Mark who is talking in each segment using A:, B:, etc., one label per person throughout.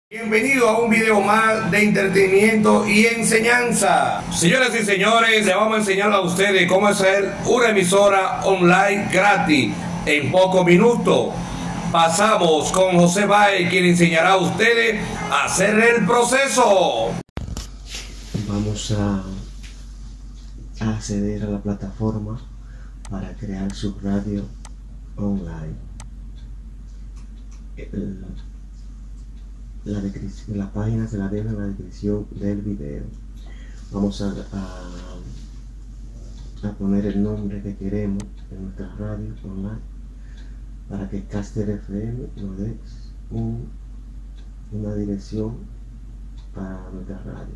A: Bienvenido a un video más de entretenimiento y enseñanza. Señoras y señores, le vamos a enseñar a ustedes cómo hacer una emisora online gratis en pocos minutos. Pasamos con José Baez, quien enseñará a ustedes a hacer el proceso.
B: Vamos a acceder a la plataforma para crear su radio online. La página se la dejo en la descripción del video. Vamos a poner el nombre que queremos en nuestra radio online para que Caster FM nos dé una dirección para nuestra radio.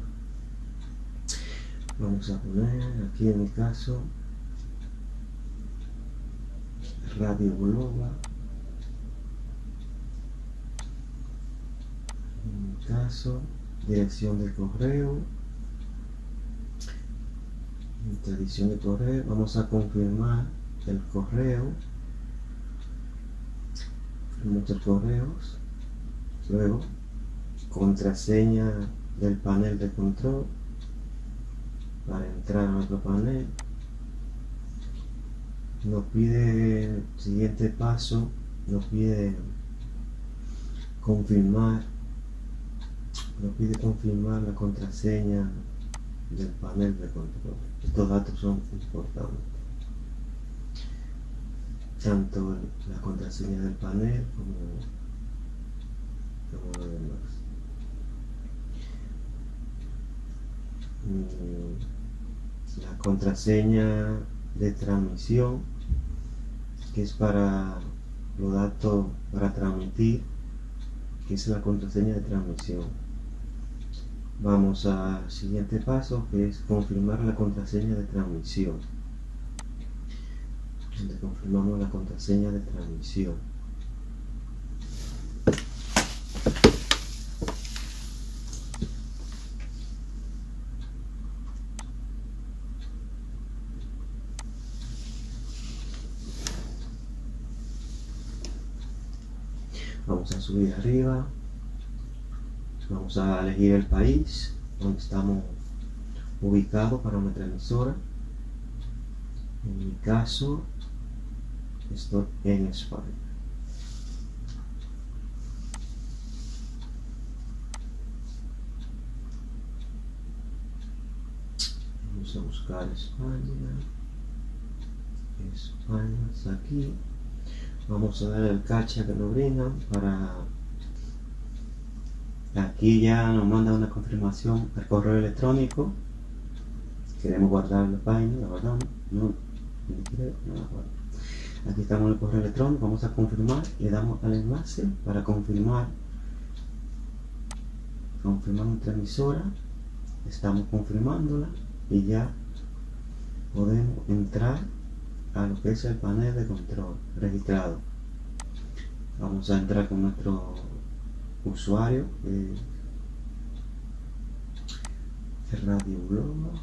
B: Vamos a poner aquí, en mi caso, Radio Global. En mi caso, dirección de correo. Nuestra dirección de correo. Vamos a confirmar el correo. Muchos correos. Luego, contraseña del panel de control para entrar a nuestro panel. Nos pide el siguiente paso, nos pide confirmar la contraseña del panel de control. Estos datos son importantes, tanto la contraseña del panel como lo demás. La contraseña de transmisión, que es para los datos para transmitir, que es la contraseña de transmisión. Vamos al siguiente paso, que es confirmar la contraseña de transmisión, donde confirmamos la contraseña de transmisión. Vamos a subir arriba, vamos a elegir el país donde estamos ubicados para nuestra emisora. En mi caso, estoy en España. Vamos a buscar España. España está aquí. Vamos a dar el cacha que nos brindan para... Aquí ya nos manda una confirmación al correo electrónico. Queremos guardar la página, la guardamos. No la guardo. Aquí estamos en el correo electrónico. Vamos a confirmar. Le damos al enlace para confirmar nuestra emisora. Estamos confirmándola y ya podemos entrar a lo que es el panel de control registrado. Vamos a entrar con nuestro usuario, Radio Global,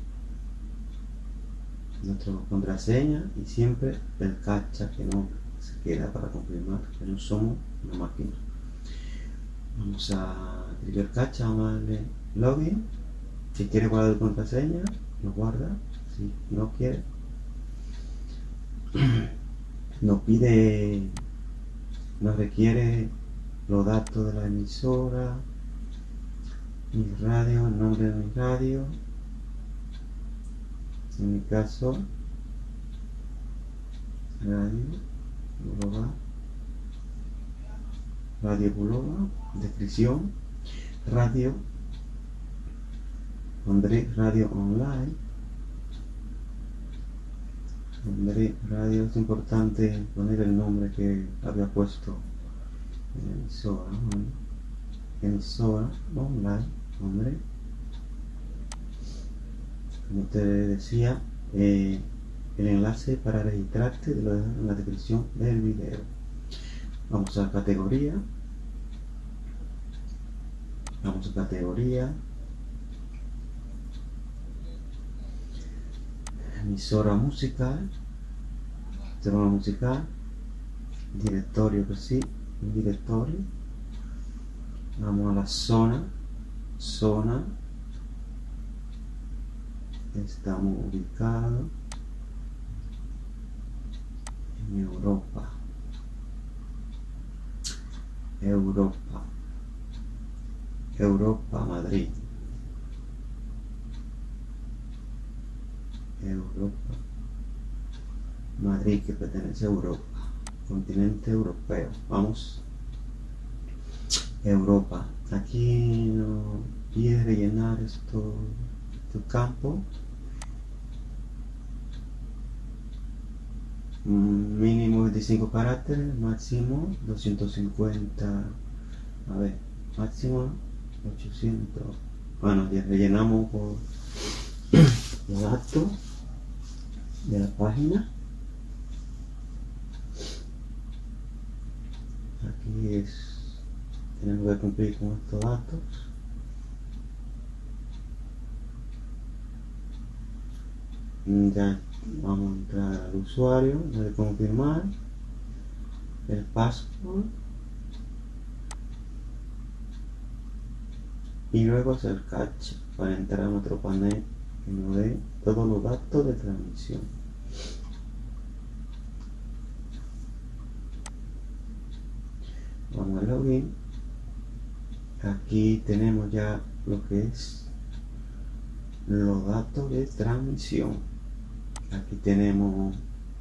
B: nuestra contraseña y siempre el cacha que no se queda para confirmar que no somos una máquina. Vamos a escribir el cacha, vamos a darle login. Si quiere guardar la contraseña, lo guarda. Si no quiere, nos requiere los datos de la emisora, mi radio, el nombre de mi radio, en mi caso Radio Global, descripción, radio, pondré radio online. Radio, es importante poner el nombre que había puesto en emisora online, nombre. Como te decía, el enlace para registrarte te lo dejo en la descripción del video. Vamos a categoría. Emisora musical, tema musical, directorio, que sí, un directorio, Vamos a la zona. Estamos ubicados en Europa. Madrid. Madrid, que pertenece a Europa, continente europeo. Vamos, Europa. Aquí nos pide rellenar estos campos. Mínimo 25 caracteres, máximo 250. A ver, máximo 800. Bueno, ya rellenamos por los datos de la página. Aquí tenemos que cumplir con estos datos. Ya vamos a entrar al usuario, de confirmar el password y luego hacer cache para entrar a nuestro panel que nos dé todos los datos de transmisión. Vamos a login. Aquí tenemos ya lo que es los datos de transmisión. Aquí tenemos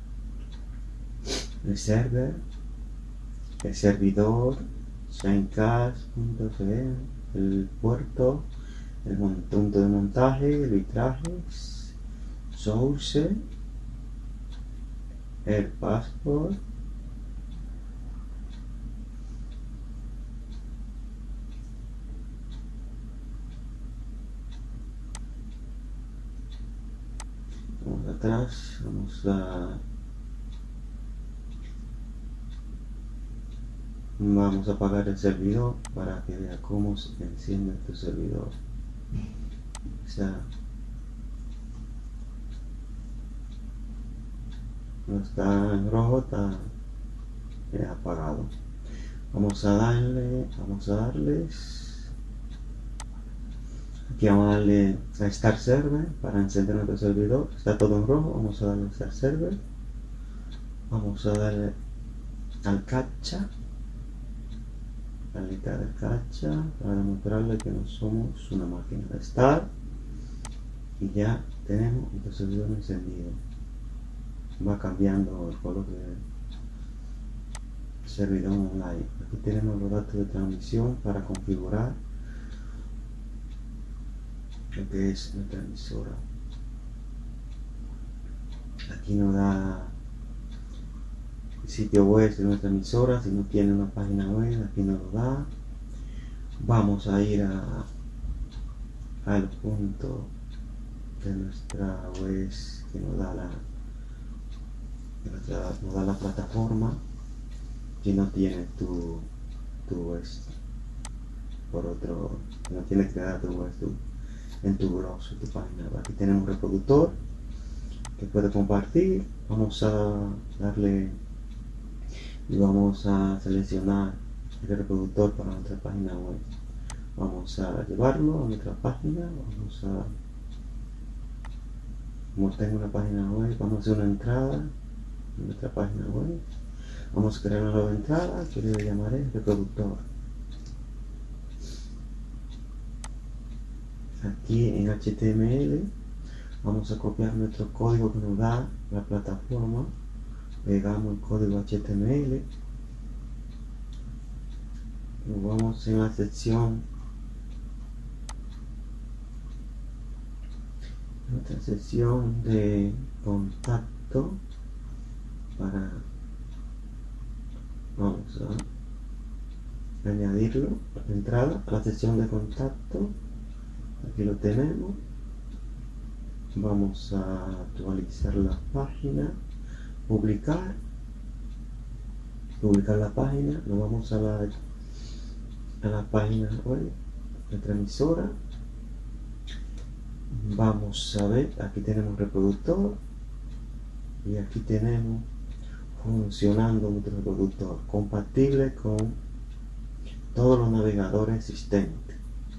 B: el server, el servidor, Shinecast.cl, el puerto, el punto de montaje, el bitraje, source, el passport, vamos atrás, vamos a apagar el servidor para que vea cómo se enciende tu servidor. O sea, no está en rojo, está apagado. Vamos a darles, aquí vamos a darle a Start Server para encender nuestro servidor. Está todo en rojo, vamos a darle a Start Server. Vamos a darle al captcha, la lista del captcha, para demostrarle que no somos una máquina de Start. Y ya tenemos nuestro servidor encendido. Va cambiando el color del servidor online. Aquí tenemos los datos de transmisión para configurar lo que es nuestra emisora. Aquí nos da el sitio web de nuestra emisora. Si no tiene una página web, aquí nos lo da. Vamos a ir al punto de nuestra web que nos da la plataforma. Si no tienes tu web por otro, no tienes que dar tu web en tu blog, en tu página. Aquí tenemos un reproductor que puede compartir. Vamos a darle y vamos a seleccionar el reproductor para nuestra página web. Vamos a llevarlo a nuestra página. Como tengo una página web, vamos a hacer una entrada en nuestra página web. Vamos a crear una nueva entrada que le llamaré reproductor. Aquí en HTML vamos a copiar nuestro código que nos da la plataforma. Pegamos el código HTML. Nos vamos en la sección, nuestra sección de contacto para, vamos a añadirlo a la entrada a la sección de contacto. Aquí lo tenemos. Vamos a actualizar la página, publicar la página. Nos vamos a la página web, nuestra emisora. Vamos a ver, aquí tenemos reproductor y aquí tenemos funcionando nuestro reproductor, compatible con todos los navegadores existentes: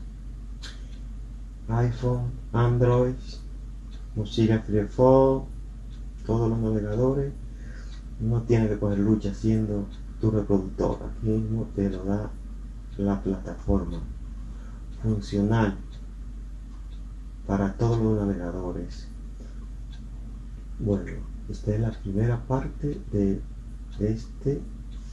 B: iPhone, Android, Mozilla Firefox, todos los navegadores. No tienes que coger lucha siendo tu reproductor. Aquí mismo te lo da la plataforma, funcional para todos los navegadores. Bueno, esta es la primera parte de este.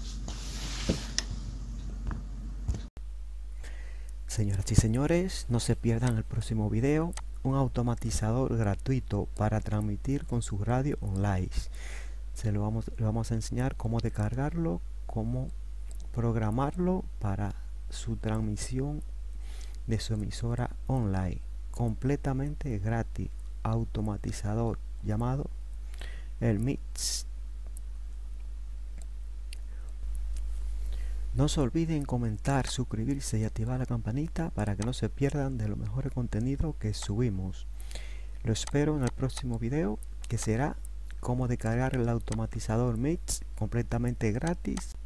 C: Señoras y señores, no se pierdan el próximo video, un automatizador gratuito para transmitir con su radio online. Le vamos a enseñar cómo descargarlo, cómo programarlo para su transmisión de su emisora online, completamente gratis. Automatizador llamado el Mix. No se olviden comentar, suscribirse y activar la campanita para que no se pierdan de los mejores contenidos que subimos. Lo espero en el próximo video, que será cómo descargar el automatizador Mix completamente gratis